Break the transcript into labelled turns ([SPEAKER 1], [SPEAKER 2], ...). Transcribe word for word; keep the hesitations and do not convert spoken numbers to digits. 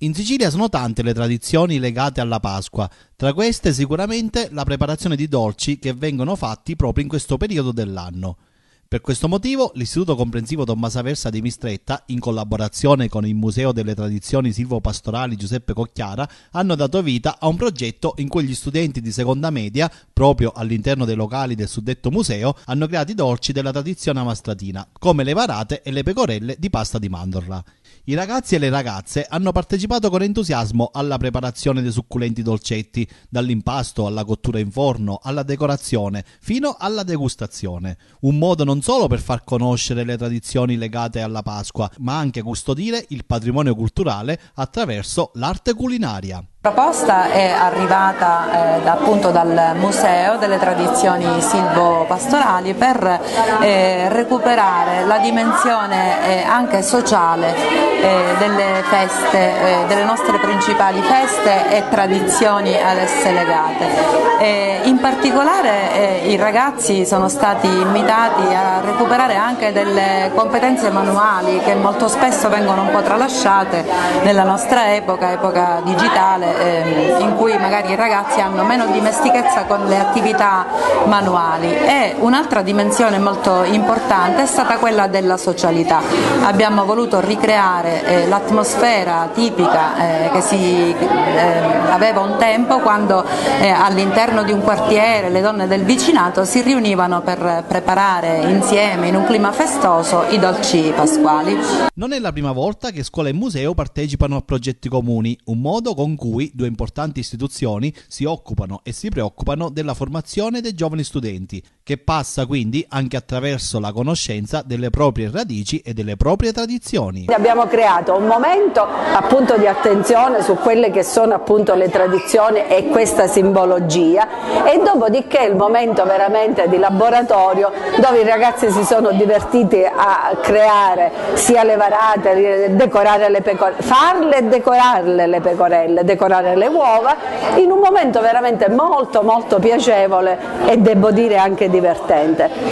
[SPEAKER 1] In Sicilia sono tante le tradizioni legate alla Pasqua, tra queste sicuramente la preparazione di dolci che vengono fatti proprio in questo periodo dell'anno. Per questo motivo l'Istituto Comprensivo Tommaso Aversa di Mistretta, in collaborazione con il Museo delle Tradizioni Silvo-Pastorali Giuseppe Cocchiara, hanno dato vita a un progetto in cui gli studenti di seconda media, proprio all'interno dei locali del suddetto museo, hanno creato i dolci della tradizione amastratina, come le varate e le pecorelle di pasta di mandorla. I ragazzi e le ragazze hanno partecipato con entusiasmo alla preparazione dei succulenti dolcetti, dall'impasto alla cottura in forno, alla decorazione, fino alla degustazione. Un modo non solo per far conoscere le tradizioni legate alla Pasqua, ma anche custodire il patrimonio culturale attraverso l'arte culinaria.
[SPEAKER 2] La proposta è arrivata eh, appunto dal Museo delle Tradizioni Silvo-Pastorali per eh, recuperare la dimensione eh, anche sociale eh, delle feste, eh, delle nostre principali feste e tradizioni ad esse legate. Eh, in particolare eh, i ragazzi sono stati invitati a recuperare anche delle competenze manuali che molto spesso vengono un po' tralasciate nella nostra epoca, epoca digitale, in cui magari i ragazzi hanno meno dimestichezza con le attività manuali. E un'altra dimensione molto importante è stata quella della socialità. Abbiamo voluto ricreare eh, l'atmosfera tipica eh, che si eh, aveva un tempo quando eh, all'interno di un quartiere le donne del vicinato si riunivano per preparare insieme in un clima festoso i dolci pasquali.
[SPEAKER 1] Non è la prima volta che scuola e museo partecipano a progetti comuni, un modo con cui due importanti istituzioni si occupano e si preoccupano della formazione dei giovani studenti, che passa quindi anche attraverso la conoscenza delle proprie radici e delle proprie tradizioni.
[SPEAKER 3] Abbiamo creato un momento appunto di attenzione su quelle che sono appunto le tradizioni e questa simbologia, e dopodiché il momento veramente di laboratorio dove i ragazzi si sono divertiti a creare sia le varate, decorare le pecorelle, farle e decorarle le pecorelle, decorare le uova, in un momento veramente molto molto piacevole e devo dire anche divertente.